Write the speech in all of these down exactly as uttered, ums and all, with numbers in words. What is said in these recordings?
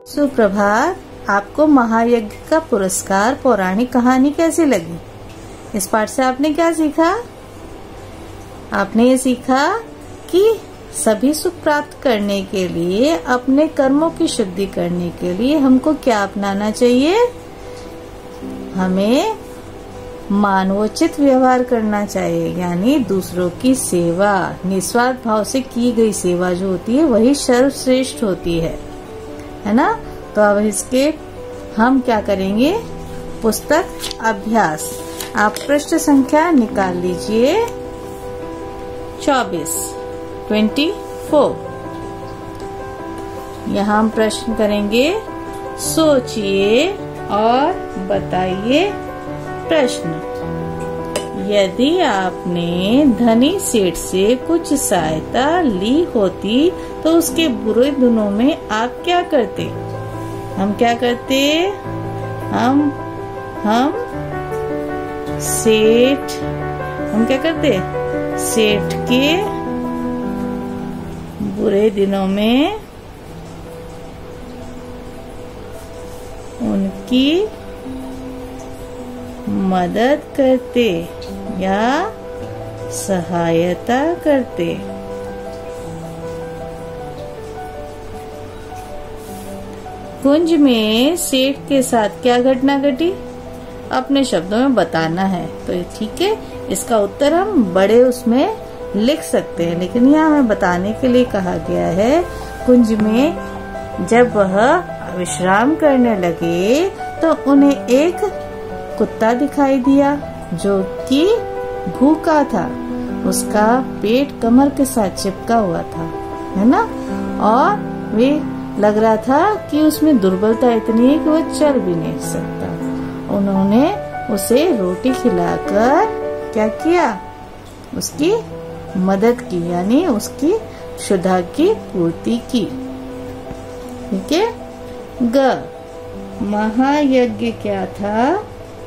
सुप्रभात। आपको महायज्ञ का पुरस्कार पौराणिक कहानी कैसी लगी? इस पाठ से आपने क्या सीखा? आपने ये सीखा कि सभी सुख प्राप्त करने के लिए, अपने कर्मों की शुद्धि करने के लिए हमको क्या अपनाना चाहिए? हमें मानवोचित व्यवहार करना चाहिए, यानी दूसरों की सेवा, निस्वार्थ भाव से की गई सेवा जो होती है वही सर्वश्रेष्ठ होती है, है ना? तो अब इसके हम क्या करेंगे? पुस्तक अभ्यास। आप पृष्ठ संख्या निकाल लीजिए, चौबीस, ट्वेंटी फोर। यहाँ हम प्रश्न करेंगे, सोचिए और बताइए प्रश्न। यदि आपने धनी सेठ से कुछ सहायता ली होती तो उसके बुरे दिनों में आप क्या करते? हम क्या करते? हम हम सेठ हम क्या करते? सेठ के बुरे दिनों में उनकी मदद करते या सहायता करते। कुंज में सेठ के साथ क्या घटना घटी? अपने शब्दों में बताना है। तो ठीक है, इसका उत्तर हम बड़े उसमें लिख सकते हैं, लेकिन यहाँ हमें बताने के लिए कहा गया है, कुंज में जब वह विश्राम करने लगे तो उन्हें एक कुत्ता दिखाई दिया जो कि भूखा था। उसका पेट कमर के साथ चिपका हुआ था, है ना? और वे लग रहा था कि उसमें दुर्बलता इतनी है कि वो चल भी नहीं सकता। उन्होंने उसे रोटी खिलाकर क्या किया? उसकी मदद की, यानी उसकी क्षुधा की पूर्ति की। ठीक है। ग, महायज्ञ क्या था?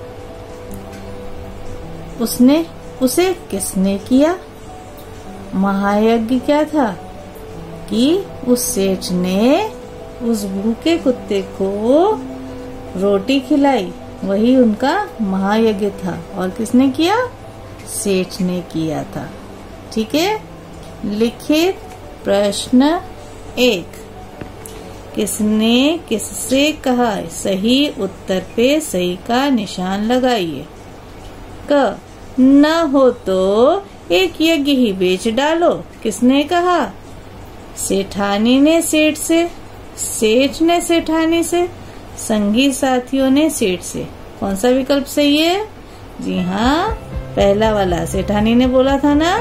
उसने उसे किसने किया? महायज्ञ क्या था कि उस सेठ ने उस भूखे कुत्ते को रोटी खिलाई, वही उनका महायज्ञ था। और किसने किया? सेठ ने किया था। ठीक है। लिखित प्रश्न एक, किसने किससे कहा? सही उत्तर पे सही का निशान लगाइए। क, न हो तो एक यज्ञ ही बेच डालो। किसने कहा? सेठानी ने सेठ से, सेठ ने सेठानी से, संगी साथियों ने सेठ से। कौन सा विकल्प सही है? जी हाँ, पहला वाला, सेठानी ने बोला था ना।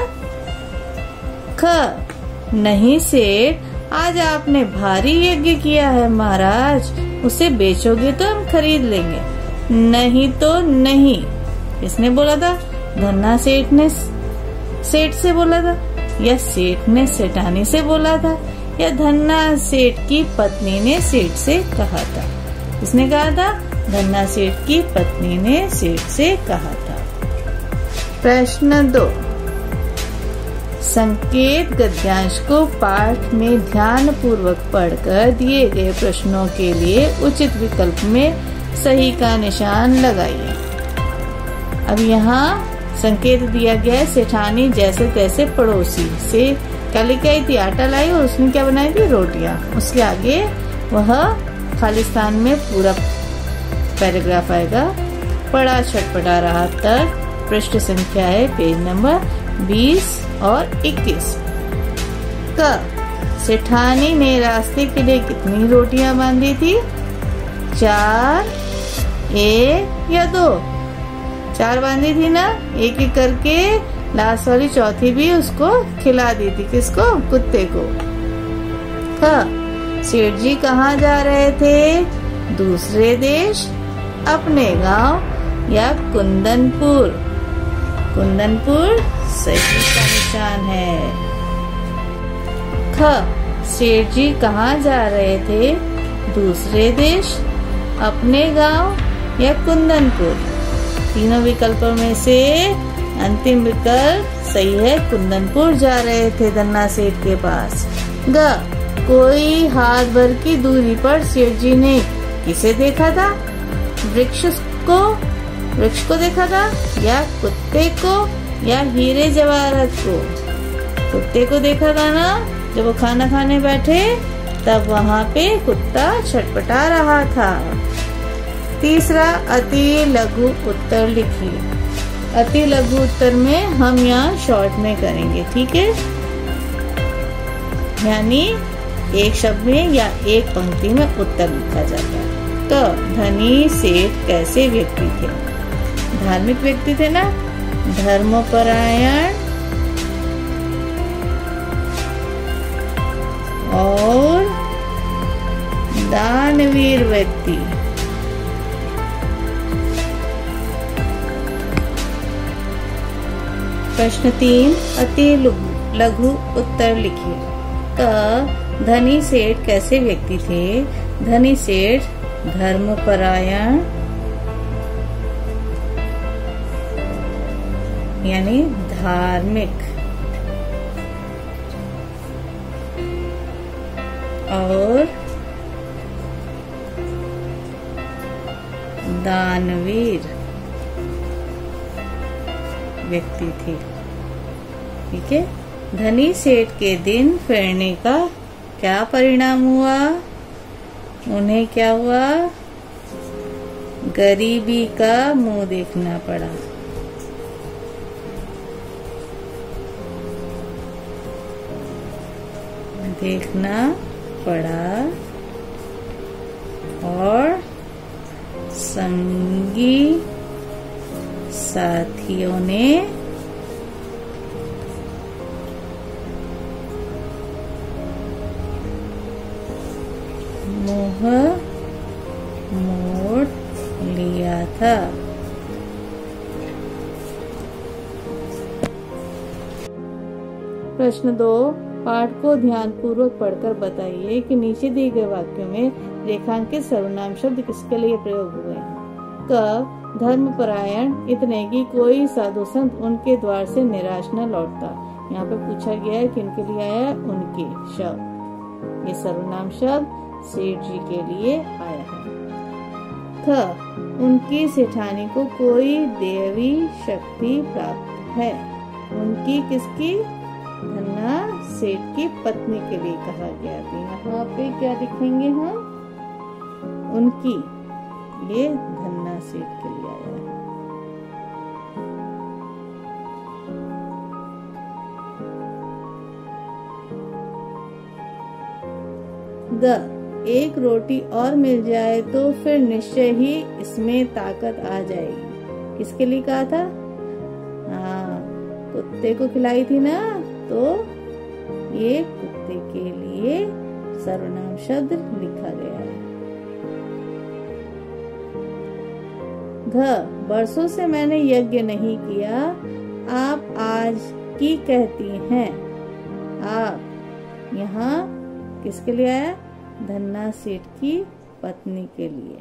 ख, नहीं सेठ, आज आपने भारी यज्ञ किया है महाराज, उसे बेचोगे तो हम खरीद लेंगे। नहीं तो नहीं। किसने बोला था? धन्ना सेठ ने सेठ से बोला था, या सेठ ने सेठानी से बोला था, या धन्ना सेठ की पत्नी ने सेठ से कहा था? किसने कहा था? धन्ना सेठ की पत्नी ने सेठ से कहा था। प्रश्न दो, संकेत गद्यांश को पाठ में ध्यान पूर्वक पढ़कर दिए गए प्रश्नों के लिए उचित विकल्प में सही का निशान लगाइए। अब यहाँ संकेत दिया गया है, सेठानी जैसे तैसे पड़ोसी से क्या लेके आई थी? आटा लाई और उसने क्या बनाई थी? रोटियां। उसके आगे वह खालिस्तान में पूरा पैराग्राफ आएगा। पड़ा छटपटा रहा तक। पृष्ठ संख्या है पेज नंबर बीस और इक्कीस। क, सेठानी ने रास्ते के लिए कितनी रोटियां बांधी थी? चार, एक या दो? चार बांधी थी ना, एक एक करके। लास्ट वाली चौथी भी उसको खिला दी थी। किसको? कुत्ते को। ख, सेठ जी कहाँ जा रहे थे? दूसरे देश, अपने गांव या कुंदनपुर? कुंदनपुर सही का निशान है। ख, सेठ जी कहाँ जा रहे थे? दूसरे देश, अपने गांव या कुंदनपुर? तीनों विकल्पों में से अंतिम विकल्प सही है, कुंदनपुर जा रहे थे धन्ना सेठ के पास। ग, कोई हाथ भर की दूरी पर सेठ जी ने किसे देखा था? वृक्ष को वृक्ष को देखा था, या कुत्ते को, या हीरे जवाहरात को? कुत्ते को देखा था ना, जब वो खाना खाने बैठे तब वहाँ पे कुत्ता छटपटा रहा था। तीसरा, अति लघु उत्तर लिखिए। अति लघु उत्तर में हम यहाँ शॉर्ट में करेंगे, ठीक है? यानी एक शब्द में या एक पंक्ति में उत्तर लिखा जाता है। तो धनी सेठ कैसे व्यक्ति थे? धार्मिक व्यक्ति थे ना, धर्मपरायण और दानवीर व्यक्ति। प्रश्न तीन, अति लघु उत्तर लिखिए। क, धनी सेठ कैसे व्यक्ति थे? धनी सेठ धर्मपरायण यानी धार्मिक और दानवीर व्यक्ति थे, ठीक है? धनी सेठ के दिन फिरने का क्या परिणाम हुआ? उन्हें क्या हुआ? गरीबी का मुंह देखना पड़ा। देखना पड़ा और संगी साथियों ने मुंह मोड़ लिया था। प्रश्न दो, पाठ को ध्यानपूर्वक पढ़कर बताइए कि नीचे दिए गए वाक्यों में रेखांकित सर्वनाम शब्द किसके लिए प्रयोग हुए हैं। क, धर्मपरायण इतने कि कोई साधु संत उनके द्वार से निराश न लौटता। यहाँ पे पूछा गया है किनके लिए आया? उनके शब्द। ये सर्वनाम शब्द सेठ जी के लिए आया है। ख, उनकी सेठानी को कोई देवी शक्ति प्राप्त है। उनकी किसकी? धन्ना सेठ की पत्नी के लिए कहा गया था। यहाँ पे क्या लिखेंगे हम? उनकी। ये धन्ना सेठ के लिए आया है। ग, एक रोटी और मिल जाए तो फिर निश्चय ही इसमें ताकत आ जाएगी। किसके लिए कहा था? हाँ, कुत्ते को खिलाई थी ना, तो ये कुत्ते के लिए सर्वनाम शब्द लिखा गया है। घ, बरसों से मैंने यज्ञ नहीं किया, आप आज की कहती हैं। आप यहाँ किसके लिए आया? धन्ना सेठ की पत्नी के लिए।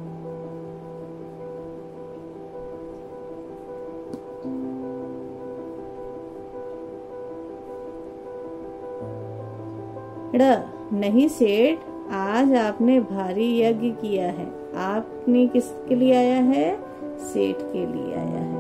ड़, नहीं सेठ, आज आपने भारी यज्ञ किया है। आपने किसके लिए आया है? सेठ के लिए आया है।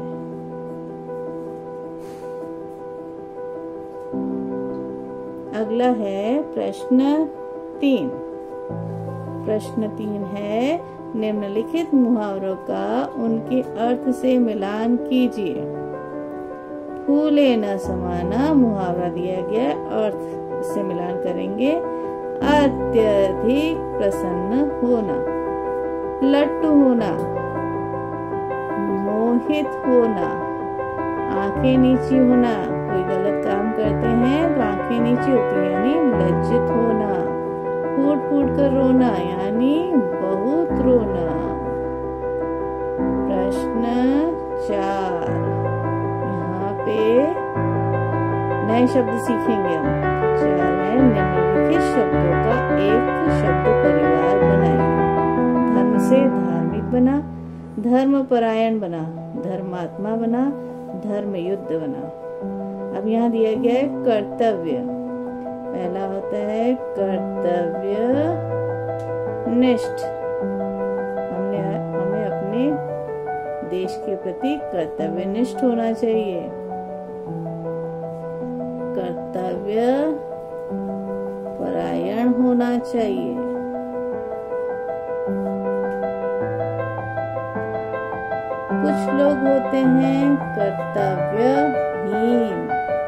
अगला है प्रश्न तीन। प्रश्न तीन है, निम्नलिखित मुहावरों का उनके अर्थ से मिलान कीजिए। फूले न समाना मुहावरा दिया गया, अर्थ से मिलान करेंगे। अत्यधिक प्रसन्न होना, लट्टू होना, मोहित होना, आंखें नीची होना। कोई गलत काम करते हैं तो आंखें नीची होती है, यानी लज्जित होना। फूट फूट कर रोना, यानी बहुत रोना। प्रश्न चार, यहाँ पे नए शब्द सीखेंगे हम। चार है, निम्नलिखित शब्दों का एक शब्द परिवार बनाइए। धर्म से धार्मिक बना, धर्मपरायण बना, धर्मात्मा बना, धर्म युद्ध बना। अब यहाँ दिया गया है कर्तव्य। पहला होता है कर्तव्य निष्ठ। हमने हमें अपने देश के प्रति कर्तव्य निष्ठ होना चाहिए। कर्तव्य परायण होना चाहिए। कुछ लोग होते हैं कर्तव्यहीन।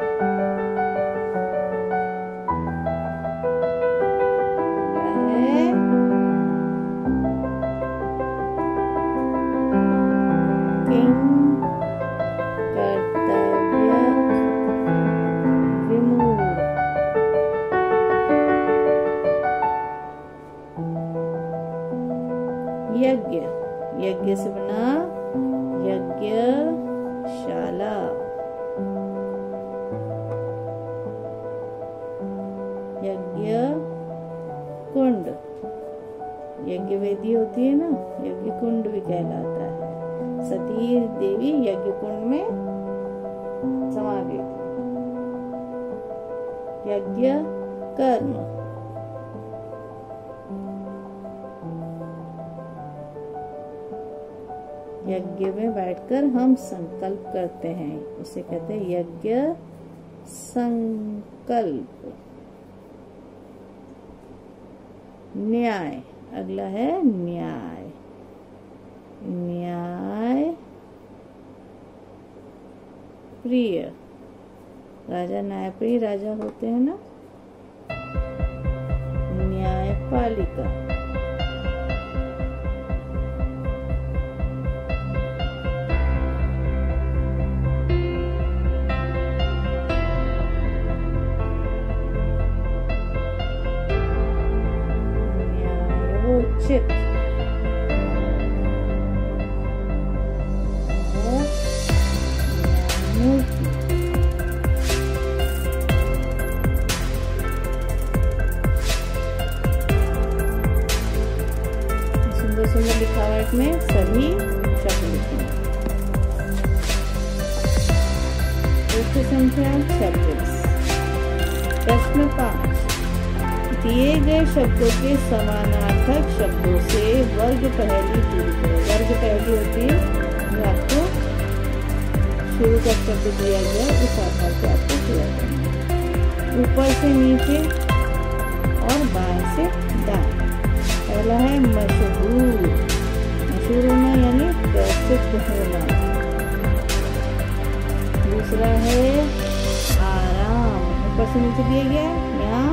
यज्ञ, यज्ञ से बना यज्ञशाला। यज्ञ कुंड, यज्ञ वेदी होती है ना, यज्ञ कुंड भी कहलाता है। सती देवी यज्ञ कुंड में समा गई थी। यज्ञ कर्म, यज्ञ में बैठकर हम संकल्प करते हैं, उसे कहते हैं यज्ञ संकल्प। न्याय, अगला है न्याय। न्याय प्रिय, राजा न्यायप्रिय राजा होते हैं ना। न्यायपालिका, न्यायोचित, सुंदर सुंदर लिखावट में सभी शब्द लिखे। संख्या छब्बीस। प्रश्न पाँच, दिए गए शब्दों के समानार्थक शब्दों से वर्ग पहेली पूरी करो। वर्ग पहेली होती है जो आपको शुरू का शब्द दिया गया, उस आधार पर आपको पूरा करना है। ऊपर से नीचे और बाएं से दाएं। पहला है मशहूर, मशहूर होना यानी प्रसिद्ध होना। दूसरा है आराम, ऊपर से नीचे दिया गया, यहाँ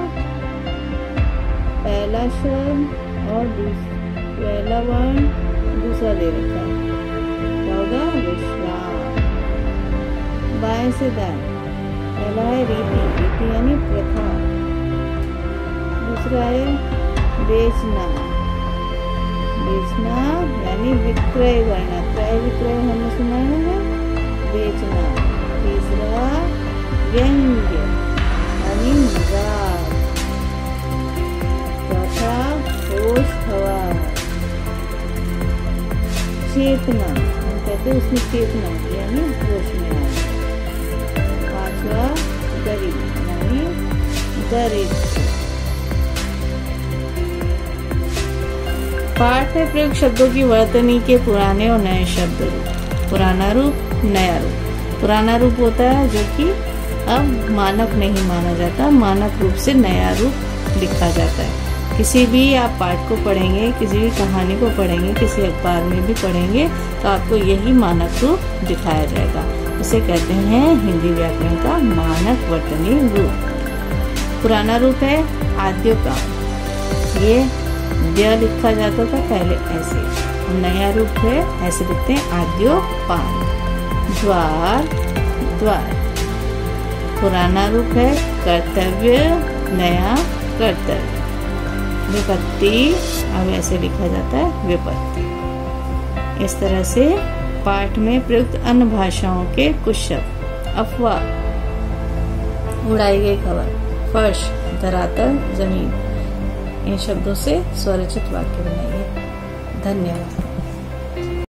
पहला शब्द और पहला वर्ण दूसरा दे रखा है, क्या होगा विश्राम। बाएं से दाएं, पहला है रीति, रीति यानी प्रथा। दूसरा है बेचना, बेचना यानी विक्रय करना, क्रय विक्रय हमने सुना है ना, बेचना। तीसरा व्यंग्य यानी मजाक। चौथा होश हवास, चेतना, हम कहते हैं उसमें चेतना यानी होश में आना। पांचवा गरीब यानी दरिद्र। पाठ में प्रयुक्त शब्दों की वर्तनी के पुराने और नए शब्द रूप। पुराना रूप, नया रूप। पुराना रूप होता है जो कि अब मानक नहीं माना जाता, मानक रूप से नया रूप लिखा जाता है। किसी भी आप पाठ को पढ़ेंगे, किसी भी कहानी को पढ़ेंगे, किसी अखबार में भी पढ़ेंगे तो आपको यही मानक रूप दिखाया जाएगा। उसे कहते हैं हिंदी व्याकरण का मानक वर्तनी रूप। पुराना रूप है आद्योपान, ये द लिखा जाता था पहले ऐसे। नया रूप है ऐसे लिखते हैं आद्योपान। द्वार, द्वार। पुराना रूप है कर्तव्य, नया कर्तव्य। विपत्ति, अब ऐसे लिखा जाता है विपत्ति। इस तरह से पाठ में प्रयुक्त अन्य भाषाओं के कुछ शब्द। अफवाह, उड़ाई गई खबर। फर्श, धरातल, जमीन। इन शब्दों से स्वरचित वाक्य बनाइए। धन्यवाद।